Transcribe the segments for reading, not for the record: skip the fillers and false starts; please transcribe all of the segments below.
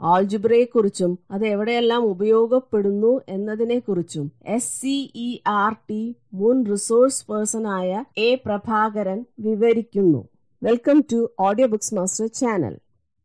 ആൾജിബ്രയെക്കുറിച്ചും അത് എവിടെയെല്ലാം ഉപയോഗപ്പെടുന്നു എന്നതിനെക്കുറിച്ചും SCERT മുൻ റിസോഴ്സ് പേഴ്സണായ A. പ്രഭാകരൻ വിവരിക്കുന്നു. Welcome to audio books master channel.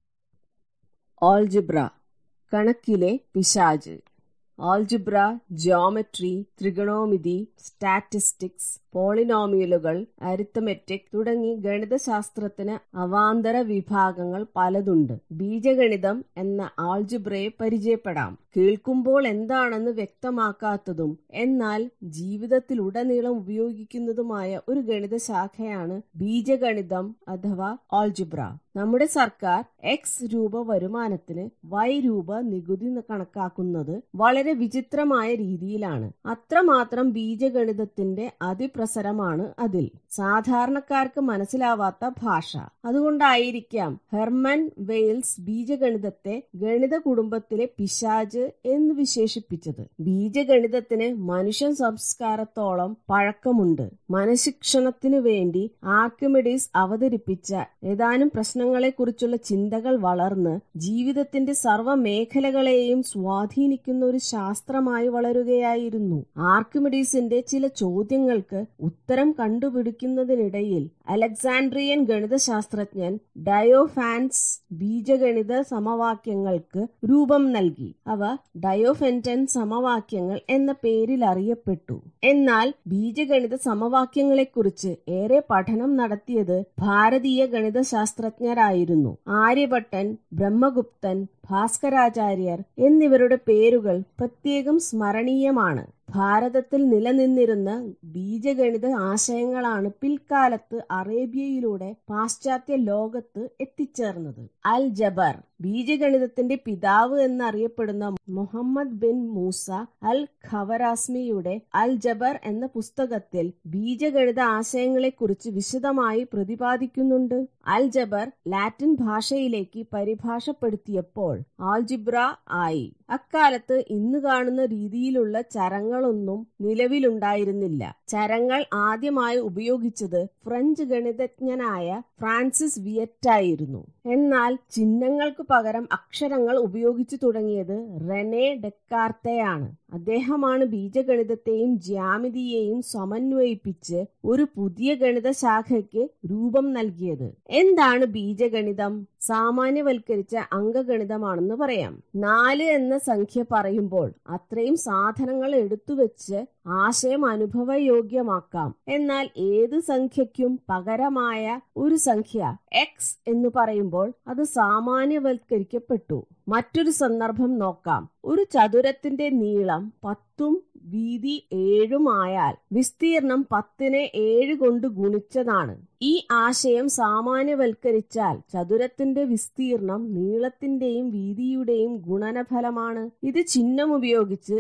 Algebra, കണക്കിലെ പിശാച്. ആൾജിബ്ര, ജിയോമെട്രി, ത്രികോണമിതി, സ്റ്റാറ്റിസ്റ്റിക്സ്, പോളിനോമിയലുകൾ, അരിത്തമെറ്റിക് തുടങ്ങി ഗണിതശാസ്ത്രത്തിന് അവാന്തര വിഭാഗങ്ങൾ പലതുണ്ട്. ബീജഗണിതം എന്ന ആൾജിബ്രയെ പരിചയപ്പെടാം. കേൾക്കുമ്പോൾ എന്താണെന്ന് വ്യക്തമാക്കാത്തതും എന്നാൽ ജീവിതത്തിലുടനീളം ഉപയോഗിക്കുന്നതുമായ ഒരു ഗണിതശാഖയാണ് ബീജഗണിതം അഥവാ ആൾജിബ്ര. നമ്മുടെ സർക്കാർ X രൂപ വരുമാനത്തിന് Y രൂപ നികുതി കണക്കാക്കുന്നത് വളരെ വിചിത്രമായ രീതിയിലാണ്. അത്രമാത്രം ബീജഗണിതത്തിന്റെ അതിപ്രസരമാണ് അതിൽ. സാധാരണക്കാർക്ക് മനസ്സിലാവാത്ത ഭാഷ. അതുകൊണ്ടായിരിക്കാം ഹെർമൻ വെയിൽസ് ബീജഗണിതത്തെ ഗണിത കുടുംബത്തിലെ പിശാച് എന്ന് വിശേഷിപ്പിച്ചത്. ബീജഗണിതത്തിന് മനുഷ്യ സംസ്കാരത്തോളം പഴക്കമുണ്ട്. മനഃശിക്ഷണത്തിനു വേണ്ടി ആർക്കിമിഡീസ് അവതരിപ്പിച്ച ഏതാനും പ്രശ്നങ്ങളെക്കുറിച്ചുള്ള ചിന്തകൾ വളർന്ന് ജീവിതത്തിന്റെ സർവ്വ മേഖലകളെയും സ്വാധീനിക്കുന്ന ഒരു ശാസ്ത്രമായി വളരുകയായിരുന്നു. ആർക്കിമിഡീസിന്റെ ചില ചോദ്യങ്ങൾക്ക് ഉത്തരം കണ്ടുപിടിക്കുന്നതിനിടയിൽ അലക്സാൻഡ്രിയൻ ഗണിതശാസ്ത്രജ്ഞൻ ഡയോഫാന്റ്സ് ബീജഗണിത സമവാക്യങ്ങൾക്ക് രൂപം നൽകി. അവ ഡയോഫെന്റൻ സമവാക്യങ്ങൾ എന്ന പേരിൽ അറിയപ്പെട്ടു. എന്നാൽ ബീജഗണിത സമവാക്യങ്ങളെക്കുറിച്ച് ഏറെ പഠനം നടത്തിയത് ഭാരതീയ ഗണിതശാസ്ത്രജ്ഞരായിരുന്നു. ആര്യഭട്ടൻ, ബ്രഹ്മഗുപ്തൻ, ഭാസ്കരാചാര്യർ എന്നിവരുടെ പേരുകൾ പ്രത്യേകം സ്മരണീയമാണ്. ഭാരതത്തിൽ നിലനിന്നിരുന്ന ബീജഗണിത ആശയങ്ങളാണ് പിൽക്കാലത്ത് അറേബ്യയിലൂടെ പാശ്ചാത്യ ലോകത്ത് എത്തിച്ചേർന്നത്. അൽജബർ, ബീജഗണിതത്തിന്റെ പിതാവ് എന്നറിയപ്പെടുന്ന മുഹമ്മദ് ബിൻ മൂസ അൽ ഖവറാസ്മിയുടെ അൽജബർ എന്ന പുസ്തകത്തിൽ ബീജഗണിത ആശയങ്ങളെക്കുറിച്ച് വിശദമായി പ്രതിപാദിക്കുന്നുണ്ട്. അൽജബർ ലാറ്റിൻ ഭാഷയിലേക്ക് പരിഭാഷപ്പെടുത്തിയപ്പോൾ ആൾജിബ്ര ആയി. അക്കാലത്ത് ഇന്ന് കാണുന്ന രീതിയിലുള്ള ചരങ്ങളൊന്നും നിലവിലുണ്ടായിരുന്നില്ല. ചരങ്ങൾ ആദ്യമായി ഉപയോഗിച്ചത് ഫ്രഞ്ച് ഗണിതജ്ഞനായ ഫ്രാൻസിസ് വിയറ്റായിരുന്നു. എന്നാൽ ചിഹ്നങ്ങൾക്ക് പകരം അക്ഷരങ്ങൾ ഉപയോഗിച്ചു തുടങ്ങിയത് റെനെ ഡെക്കാർത്തേയാണ്. അദ്ദേഹമാണ് ബീജഗണിതത്തെയും ജ്യാമിതിയെയും സമന്വയിപ്പിച്ച് ഒരു പുതിയ ഗണിതശാഖയ്ക്ക് രൂപം നൽകിയത്. എന്താണ് ബീജഗണിതം? സാമാന്യവൽക്കരിച്ച അംഗഗണിതമാണെന്ന് പറയാം. 4 എന്ന സംഖ്യ പറയുമ്പോൾ അത്രയും സാധനങ്ങൾ എടുത്തുവെച്ച് ആശയം അനുഭവയോഗ്യമാക്കാം. എന്നാൽ ഏത് സംഖ്യയ്ക്കും പകരമായ ഒരു സംഖ്യ X എന്ന് പറയുമ്പോൾ അത് സാമാന്യവൽക്കരിക്കപ്പെട്ടു. മറ്റൊരു സന്ദർഭം നോക്കാം. ഒരു ചതുരത്തിന്റെ നീളം 10ഉം വീതി 7ഉം ആയാൽ വിസ്തീർണം 10നെ 7 കൊണ്ട് ഗുണിച്ചതാണ്. ഈ ആശയം സാമാന്യവൽക്കരിച്ചാൽ ചതുരത്തിന്റെ വിസ്തീർണം നീളത്തിന്റെയും വീതിയുടെയും ഗുണനഫലമാണ്. ഇത് ചിഹ്നം ഉപയോഗിച്ച്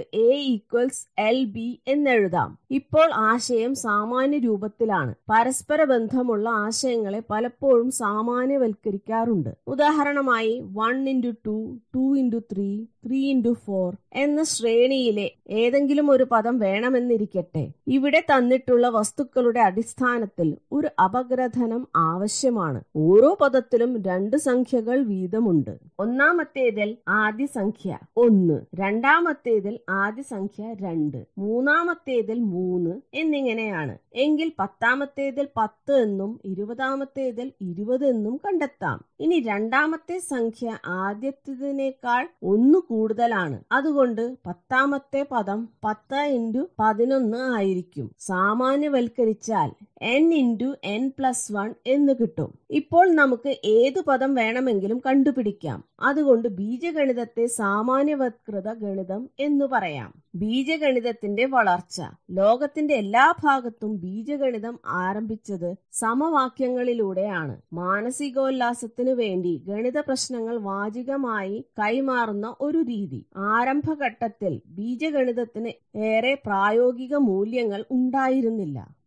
A=LB എന്നെഴുതാം. ഇപ്പോൾ ആശയം സാമാന്യ രൂപത്തിലാണ്. പരസ്പര ബന്ധമുള്ള ആശയങ്ങളെ പലപ്പോഴും സാമാന്യവൽക്കരിക്കാറുണ്ട്. ഉദാഹരണമായി 1x2, 2x3, 3x4 എന്ന ശ്രേണിയിലെ ഏതെങ്കിലും ഒരു പദം വേണമെന്നിരിക്കട്ടെ. ഇവിടെ തന്നിട്ടുള്ള വസ്തുക്കളുടെ അടിസ്ഥാനത്തിൽ ഒരു അപഗ്രഥനം ആവശ്യമാണ്. ഓരോ പദത്തിലും 2 സംഖ്യകൾ വീതമുണ്ട്. ഒന്നാമത്തേതിൽ ആദ്യ സംഖ്യ 1, രണ്ടാമത്തേതിൽ ആദ്യ സംഖ്യ 2, മൂന്നാമത്തേതിൽ 3 എന്നിങ്ങനെയാണ്. എങ്കിൽ 10ാമത്തേതിൽ 10 എന്നും 20ാമത്തേതിൽ 20 എന്നും കണ്ടെത്താം. ഇനി രണ്ടാമത്തെ സംഖ്യ ആദ്യത്തേതിനേക്കാൾ 1 കൂടുതലാണ്. അതുകൊണ്ട് 10ാമത്തെ പദം 10x11 ആയിരിക്കും. സാമാന്യവൽക്കരിച്ചാൽ n×n+1 എന്ന് കിട്ടും. ഇപ്പോൾ നമുക്ക് ഏതു പദം വേണമെങ്കിലും കണ്ടുപിടിക്കാം. അതുകൊണ്ട് ബീജഗണിതത്തെ സാമാന്യവത്കൃത ഗണിതം എന്ന് പറയാം. ബീജഗണിതത്തിന്റെ വളർച്ച. ലോകത്തിന്റെ എല്ലാ ഭാഗത്തും ബീജഗണിതം ആരംഭിച്ചത് സമവാക്യങ്ങളിലൂടെയാണ്. മാനസികോല്ലാസത്തിനു വേണ്ടി ഗണിത പ്രശ്നങ്ങൾ വാചികമായി കൈമാറുന്ന ഒരു രീതി. ആരംഭഘട്ടത്തിൽ ബീജഗണിതത്തിന് ഏറെ പ്രായോഗിക മൂല്യങ്ങൾ ഉണ്ടായിരുന്നില്ല.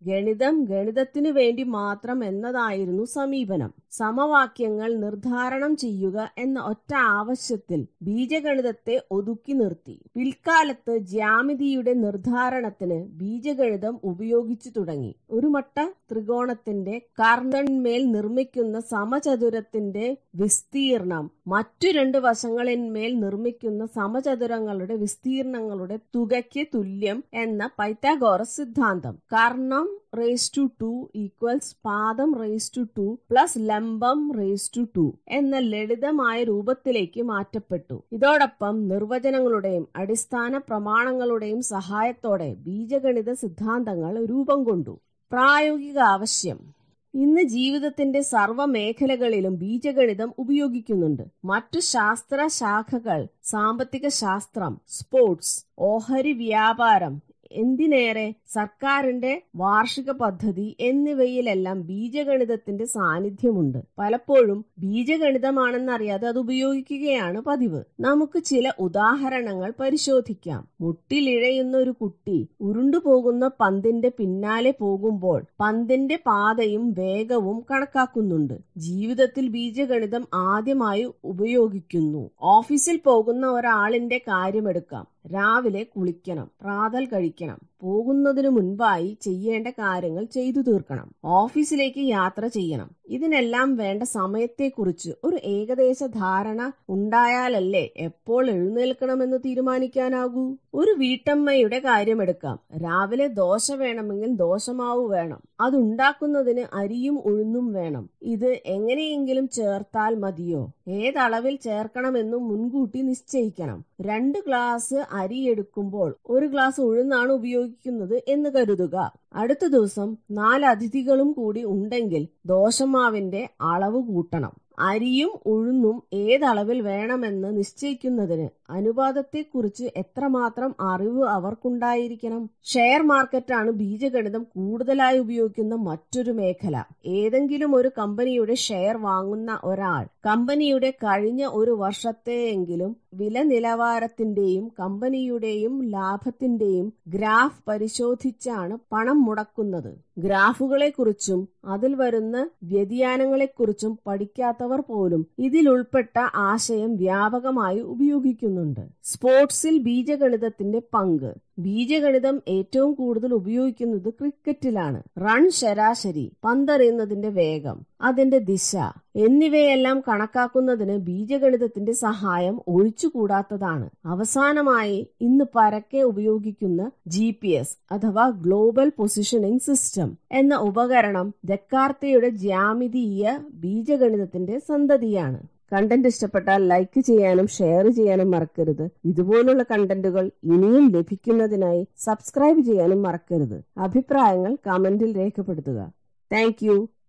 ഗണിതം ഗണിതത്തിനു വേണ്ടി മാത്രം എന്നതായിരുന്നു സമീപനം. സമവാക്യങ്ങൾ നിർദ്ധാരണം ചെയ്യുക എന്ന ഒറ്റ ആവശ്യത്തിൽ ബീജഗണിതത്തെ ഒതുക്കി നിർത്തി. പിൽക്കാലത്ത് ജ്യാമിതിയുടെ നിർദ്ധാരണത്തിന് ബീജഗണിതം ഉപയോഗിച്ചു തുടങ്ങി. ഒരു മട്ട ത്രികോണത്തിന്റെ കർണ്ണന്മേൽ നിർമ്മിക്കുന്ന സമചതുരത്തിന്റെ വിസ്തീർണം മറ്റു രണ്ട് വശങ്ങളിന്മേൽ നിർമ്മിക്കുന്ന സമചതുരങ്ങളുടെ വിസ്തീർണങ്ങളുടെ തുകയ്ക്ക് തുല്യം എന്ന പൈത്തഗോറസ് സിദ്ധാന്തം. കർണം റേസ് ടു 2 ഈക്വൽസ് പാദം റേസ് ടു 2 പ്ലസ് ലംബം റേസ് ടു 2 എന്ന ലളിതമായ രൂപത്തിലേക്ക് മാറ്റപ്പെട്ടു. ഇതോടൊപ്പം നിർവചനങ്ങളുടെയും അടിസ്ഥാന പ്രമാണങ്ങളുടെയും സഹായത്തോടെ ബീജഗണിത സിദ്ധാന്തങ്ങൾ രൂപം കൊണ്ടു. പ്രായോഗിക ആവശ്യം. ഇന്ന് ജീവിതത്തിന്റെ സർവ്വ മേഖലകളിലും ബീജഗണിതം ഉപയോഗിക്കുന്നുണ്ട്. മറ്റു ശാസ്ത്ര ശാഖകൾ സാമ്പത്തിക ശാസ്ത്രം, സ്പോർട്സ്, ഓഹരി വ്യാപാരം, എന്തിനേറെ സർക്കാരിന്റെ വാർഷിക പദ്ധതി എന്നിവയിലെല്ലാം ബീജഗണിതത്തിന്റെ സാന്നിധ്യമുണ്ട്. പലപ്പോഴും ബീജഗണിതമാണെന്നറിയാതെ അത് ഉപയോഗിക്കുകയാണ് പതിവ്. നമുക്ക് ചില ഉദാഹരണങ്ങൾ പരിശോധിക്കാം. മുട്ടിലിഴയുന്ന ഒരു കുട്ടി ഉരുണ്ടുപോകുന്ന പന്തിന്റെ പിന്നാലെ പോകുമ്പോൾ പന്തിന്റെ പാതയും വേഗവും കണക്കാക്കുന്നുണ്ട്. ജീവിതത്തിൽ ബീജഗണിതം ആദ്യമായി ഉപയോഗിക്കുന്നു. ഓഫീസിൽ പോകുന്ന ഒരാളിന്റെ കാര്യമെടുക്കാം. രാവിലെ കുളിക്കണം, പ്രാതൽ കഴിക്കണം, പോകുന്നതിനു മുൻപായി ചെയ്യേണ്ട കാര്യങ്ങൾ ചെയ്തു തീർക്കണം, ഓഫീസിലേക്ക് യാത്ര ചെയ്യണം. ഇതിനെല്ലാം വേണ്ട സമയത്തെക്കുറിച്ച് ഒരു ഏകദേശ ധാരണ ഉണ്ടായാലല്ലേ എപ്പോൾ എഴുന്നേൽക്കണമെന്ന് തീരുമാനിക്കാനാകൂ. ഒരു വീട്ടമ്മയുടെ കാര്യമെടുക്കാം. രാവിലെ ദോശ വേണമെങ്കിൽ ദോശമാവ് വേണം. അതുണ്ടാക്കുന്നതിന് അരിയും ഉഴുന്നും വേണം. ഇത് എങ്ങനെയെങ്കിലും ചേർത്താൽ മതിയോ? ഏതളവിൽ ചേർക്കണമെന്നും മുൻകൂട്ടി നിശ്ചയിക്കണം. 2 ഗ്ലാസ് അരി എടുക്കുമ്പോൾ 1 ഗ്ലാസ് ഉഴുന്നാണ് ഉപയോഗിക്കുന്നത് എന്ന് കരുതുക. അടുത്ത ദിവസം 4 അതിഥികളും കൂടി ഉണ്ടെങ്കിൽ ദോശമാവിന്റെ അളവ് കൂട്ടണം. അരിയും ഉഴുന്നും ഏതളവിൽ വേണമെന്ന് നിശ്ചയിക്കുന്നതിന് അനുപാതത്തെക്കുറിച്ച് എത്രമാത്രം അറിവ് അവർക്കുണ്ടായിരിക്കണം. ഷെയർ മാർക്കറ്റാണ് ബീജഗണിതം കൂടുതലായി ഉപയോഗിക്കുന്ന മറ്റൊരു മേഖല. ഏതെങ്കിലും ഒരു കമ്പനിയുടെ ഷെയർ വാങ്ങുന്ന ഒരാൾ കമ്പനിയുടെ കഴിഞ്ഞ ഒരു വർഷത്തെയെങ്കിലും വില നിലവാരത്തിന്റെയും കമ്പനിയുടെയും ലാഭത്തിന്റെയും ഗ്രാഫ് പരിശോധിച്ചാണ് പണം മുടക്കുന്നത്. ഗ്രാഫുകളെക്കുറിച്ചും അതിൽ വരുന്ന വ്യതിയാനങ്ങളെക്കുറിച്ചും പഠിക്കാത്തവർ പോലും ഇതിലുൾപ്പെട്ട ആശയം വ്യാപകമായി ഉപയോഗിക്കുന്നുണ്ട്. സ്പോർട്സിൽ ബീജഗണിതത്തിന്റെ പങ്ക്. ബീജഗണിതം ഏറ്റവും കൂടുതൽ ഉപയോഗിക്കുന്നത് ക്രിക്കറ്റിലാണ്. റൺ ശരാശരി, പന്തെറിയുന്നതിന്റെ വേഗം, അതിന്റെ ദിശ എന്നിവയെല്ലാം കണക്കാക്കുന്നതിന് ബീജഗണിതത്തിന്റെ സഹായം ഒഴിച്ചുകൂടാത്തതാണ്. അവസാനമായി ഇന്ന് പരക്കെ ഉപയോഗിക്കുന്ന GPS അഥവാ ഗ്ലോബൽ പൊസിഷനിംഗ് സിസ്റ്റം എന്ന ഉപകരണം ജക്കാർത്തയുടെ ജ്യാമിതീയ ബീജഗണിതത്തിന്റെ സന്തതിയാണ്. കണ്ടന്റ് ഇഷ്ടപ്പെട്ടാൽ ലൈക്ക് ചെയ്യാനും ഷെയർ ചെയ്യാനും മറക്കരുത്. ഇതുപോലുള്ള കണ്ടന്റുകൾ ഇനിയും ലഭിക്കുന്നതിനായി സബ്സ്ക്രൈബ് ചെയ്യാനും മറക്കരുത്. അഭിപ്രായങ്ങൾ കമന്റിൽ രേഖപ്പെടുത്തുക. Thank U.